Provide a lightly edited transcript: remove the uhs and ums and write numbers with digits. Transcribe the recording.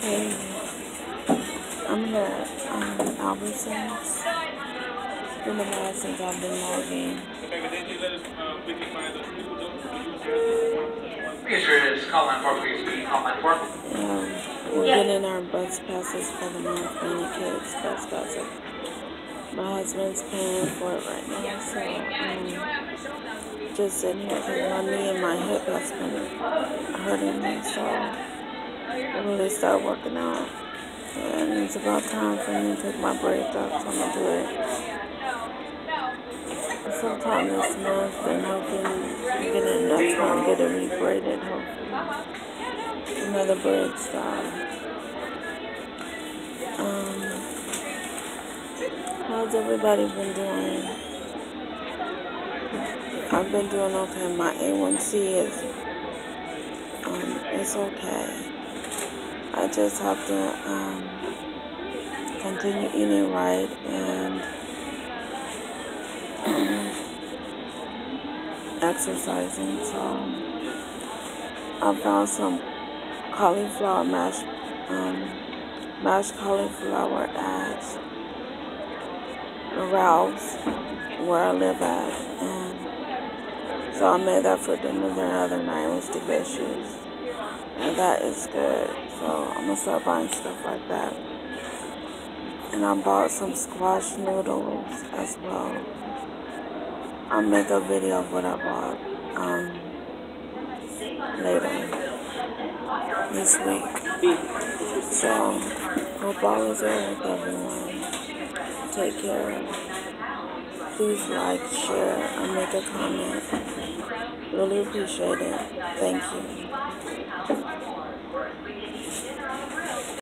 Hey, I'm here at Albertson's. It's been a while since I've been logging. We're getting our bus passes for the month, being kids' bus passes. My husband's paying for it right now, so just sitting here because my knee and my hip has been hurting me, so I really start working out. And it's about time for me to take my break off, so I'm going to do it sometime this month, and hopefully get it enough time, get it re-braided, hopefully. Another braid style. How's everybody been doing? I've been doing okay. My A1C is, it's okay. I just have to, continue eating right and exercising. So I found some cauliflower mashed cauliflower at Ralph's, where I live at, and so I made that for dinner the other night. It was delicious, and that is good. So I'm gonna start buying stuff like that. And I bought some squash noodles as well. I'll make a video of what I bought later this week. So hope all is well with everyone. Take care. Please like, share, and make a comment. Really appreciate it. Thank you.